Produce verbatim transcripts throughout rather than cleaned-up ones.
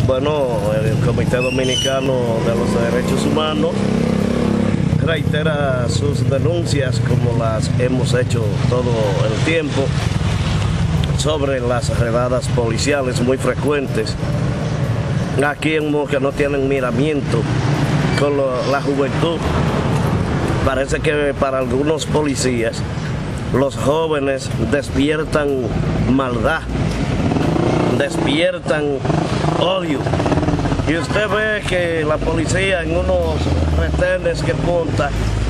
Bueno, el Comité Dominicano de los Derechos Humanos reitera sus denuncias, como las hemos hecho todo el tiempo, sobre las redadas policiales muy frecuentes. Aquí en Moca no tienen miramiento con lo, la juventud. Parece que para algunos policías los jóvenes despiertan maldad, despiertan odio. Y usted ve que la policía en unos retenes que monta,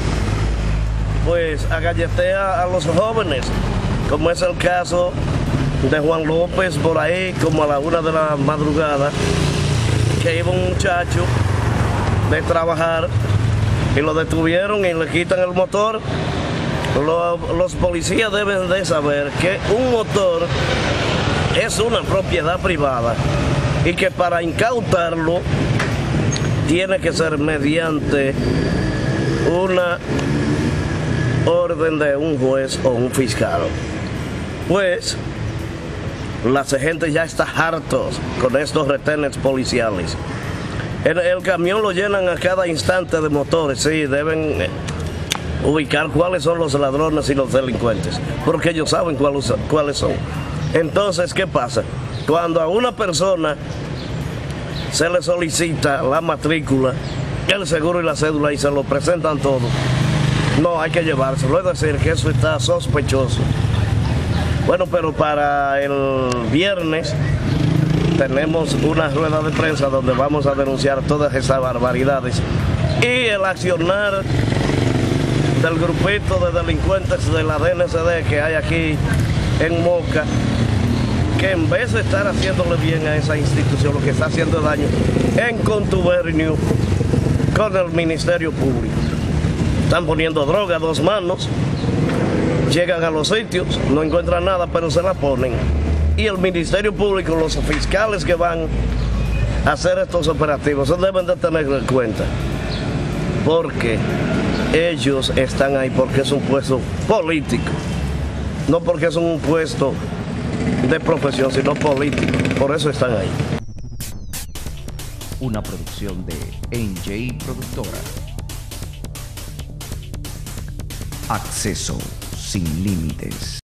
pues agalletea a los jóvenes, como es el caso de Juan López por ahí, como a la una de la madrugada, que iba un muchacho de trabajar y lo detuvieron y le quitan el motor. Los, los policías deben de saber que un motor es una propiedad privada y que para incautarlo tiene que ser mediante una orden de un juez o un fiscal. Pues la gente ya está hartos con estos retenes policiales. El, el camión lo llenan a cada instante de motores, sí, deben ubicar cuáles son los ladrones y los delincuentes, porque ellos saben cuáles, cuáles son. Entonces, ¿qué pasa? Cuando a una persona se le solicita la matrícula, el seguro y la cédula y se lo presentan todo, no hay que llevárselo, es decir, que eso está sospechoso. Bueno, pero para el viernes tenemos una rueda de prensa donde vamos a denunciar todas esas barbaridades y el accionar del grupito de delincuentes de la D N C D que hay aquí en Moca, que en vez de estar haciéndole bien a esa institución, lo que está haciendo daño en contubernio con el Ministerio Público. Están poniendo droga a dos manos, llegan a los sitios, no encuentran nada, pero se la ponen. Y el Ministerio Público, los fiscales que van a hacer estos operativos, eso deben de tenerlo en cuenta, porque ellos están ahí porque es un puesto político, no porque es un puesto de profesión, sino político, por eso están ahí. Una producción de N J Productora. Acceso sin límites.